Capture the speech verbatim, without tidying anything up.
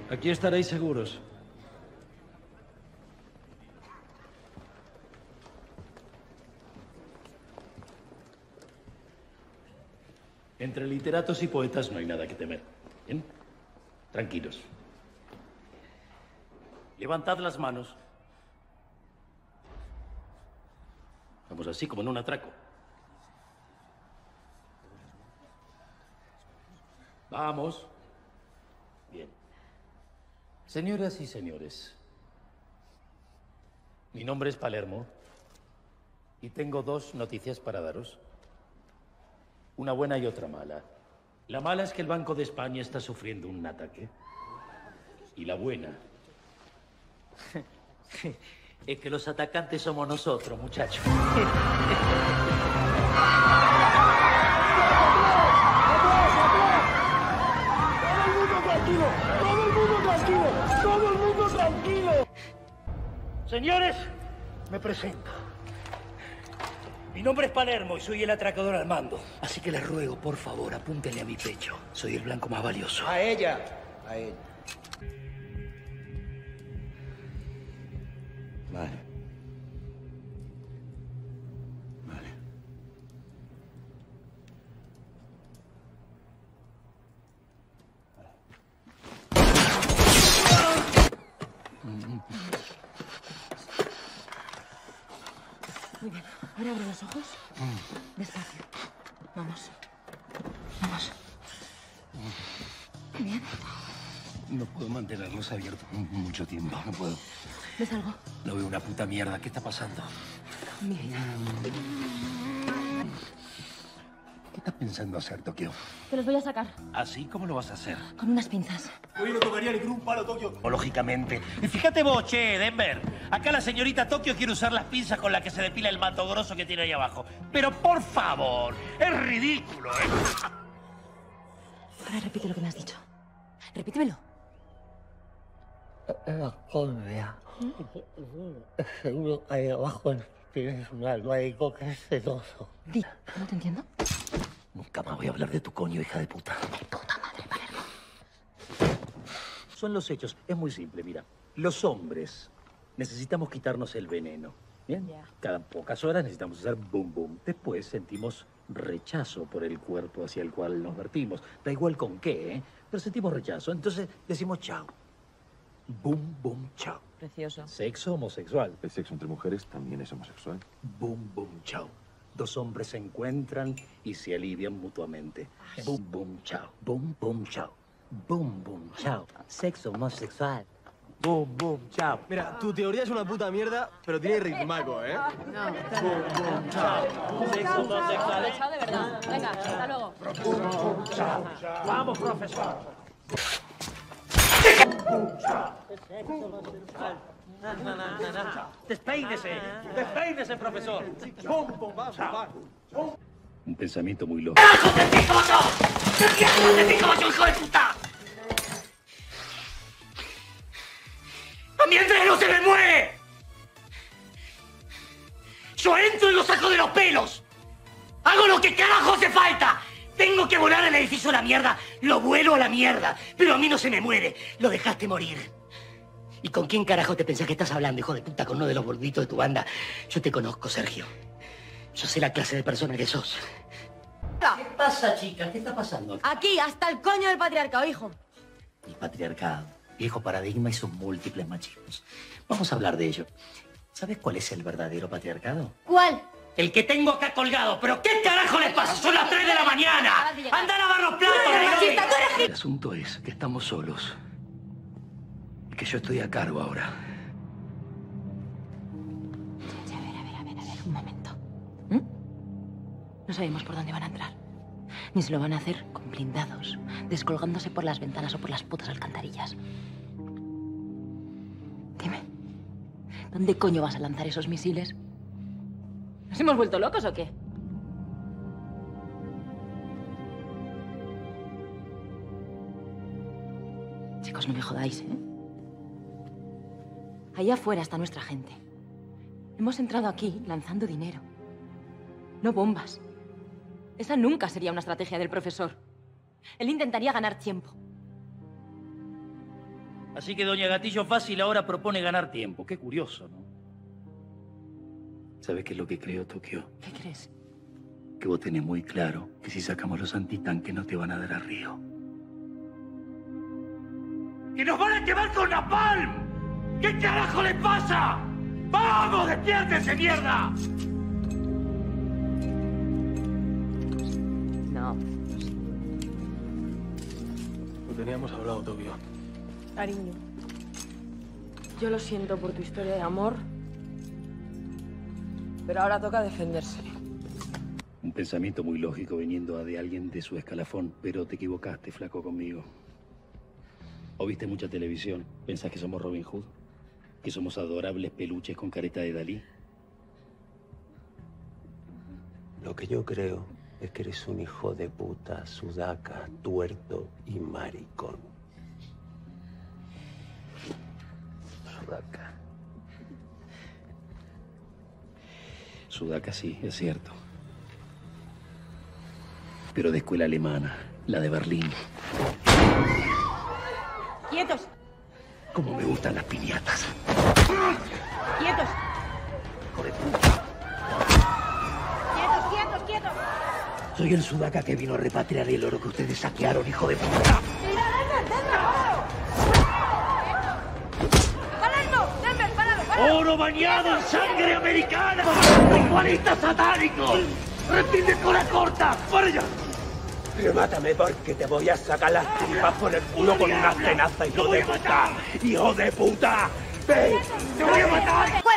Aquí estaréis seguros. Entre literatos y poetas no hay nada que temer. ¿Bien? Tranquilos. Levantad las manos. Vamos así, como en un atraco. Vamos. Bien. Señoras y señores, mi nombre es Palermo y tengo dos noticias para daros. Una buena y otra mala. La mala es que el Banco de España está sufriendo un ataque. Y la buena es que los atacantes somos nosotros, muchachos. Tranquilo, todo el mundo tranquilo, todo el mundo tranquilo. Señores, me presento. Mi nombre es Palermo y soy el atracador al mando. Así que les ruego, por favor, apúntenle a mi pecho. Soy el blanco más valioso. A ella. A ella. Vale. Vale. Muy bien. Ahora abre los ojos. Despacio. Vamos. Vamos. Bien. No puedo mantenerlos abiertos mucho tiempo. No puedo. ¿Ves algo? No veo una puta mierda. ¿Qué está pasando? Mi vida. ¿Qué estás pensando hacer, Tokio? Te los voy a sacar. ¿Así? ¿Cómo lo vas a hacer? Con unas pinzas. Hoy no tocaría ni con un palo, Tokio. O lógicamente. Y fíjate vos, che, Denver. Acá la señorita Tokio quiere usar las pinzas con las que se depila el manto grosso que tiene ahí abajo. Pero por favor, es ridículo, ¿eh? Ahora repite lo que me has dicho. Repítemelo. La córnea. Seguro que ahí abajo tienes un algo que es sedoso. Di. No te entiendo. Nunca más voy a hablar de tu coño, hija de puta. De puta madre, Palermo. Son los hechos. Es muy simple, mira. Los hombres necesitamos quitarnos el veneno. ¿Bien? Ya. Cada pocas horas necesitamos hacer boom, boom. Después sentimos rechazo por el cuerpo hacia el cual nos vertimos. Da igual con qué, ¿eh? Pero sentimos rechazo. Entonces decimos chao. Boom, boom, chao. Precioso. Sexo homosexual. El sexo entre mujeres también es homosexual. Boom, boom, chao. Dos hombres se encuentran y se alivian mutuamente. Boom, boom, chao. Boom, boom, chao. Boom, boom, chao. Sexo homosexual. Boom, boom, chao. Mira, tu teoría es una puta mierda, pero tiene ritmaco, ¿eh? No. Boom, boom, chao. Sexo homosexual. Chao de verdad. Venga, hasta luego. Boom, boom, chao. Vamos, profesor. Despeínese, despeínese, profesor. Pum, pum, va, va. Un pensamiento muy loco. ¡Carajo te pico yo! ¿Qué carajo te pico yo, hijo de puta? ¡A mí el dreno se me muere! Yo entro y lo saco de los pelos. Hago lo que carajo hace falta. Tengo que volar el edificio a la mierda. Lo vuelo a la mierda. Pero a mí no se me muere. Lo dejaste morir. ¿Y con quién carajo te pensás que estás hablando, hijo de puta? Con uno de los boluditos de tu banda. Yo te conozco, Sergio. Yo sé la clase de persona que sos. ¿Qué pasa, chica? ¿Qué está pasando? Aquí, hasta el coño del patriarcado, hijo. El patriarcado, viejo paradigma y sus múltiples machismos. Vamos a hablar de ello. ¿Sabes cuál es el verdadero patriarcado? ¿Cuál? El que tengo acá colgado. ¿Pero qué carajo les pasa? ¡Son las tres de la mañana! ¡Anda a lavar los platos! machista, tú eres El asunto es que estamos solos. Y que yo estoy a cargo ahora. A ver, a ver, a ver, a ver, un momento. ¿Mm? No sabemos por dónde van a entrar. Ni se lo van a hacer con blindados, descolgándose por las ventanas o por las putas alcantarillas. Dime, ¿dónde coño vas a lanzar esos misiles? ¿Nos hemos vuelto locos o qué? Chicos, no me jodáis, ¿eh? Allá afuera está nuestra gente. Hemos entrado aquí lanzando dinero. No bombas. Esa nunca sería una estrategia del profesor. Él intentaría ganar tiempo. Así que doña Gatillo Fácil ahora propone ganar tiempo. Qué curioso, ¿no? ¿Sabes qué es lo que creo, Tokio? ¿Qué crees? Que vos tenés muy claro que si sacamos los antitanques no te van a dar a Río. ¡Que nos van a quemar con napalm! ¿Qué carajo les pasa? ¡Vamos, despiértense, mierda! No. Lo teníamos hablado, Tokio. Cariño, yo lo siento por tu historia de amor, pero ahora toca defenderse. Un pensamiento muy lógico viniendo de alguien de su escalafón, pero te equivocaste, flaco, conmigo. ¿O viste mucha televisión? ¿Pensás que somos Robin Hood? ¿Que somos adorables peluches con careta de Dalí? Lo que yo creo es que eres un hijo de puta, sudaca, tuerto y maricón. Sudaca. Sudaca sí, es cierto. Pero de escuela alemana, la de Berlín. ¡Quietos! Como me gustan las piñatas. ¡Quietos! ¡Hijo de puta! ¡Quietos, quietos, quietos! Soy el sudaca que vino a repatriar el oro que ustedes saquearon, hijo de puta. ¡Palermo! ¡Denver, parado, parado! ¡Oro bañado en sangre americana! ¡Ritualistas satánicos! ¡Repite con la corta! ¡Para allá! Remátame porque te voy a sacar las tripas por el culo con una tenaza, hijo de puta. ¡Hijo de puta! ¡Ven! ¡Te voy a matar!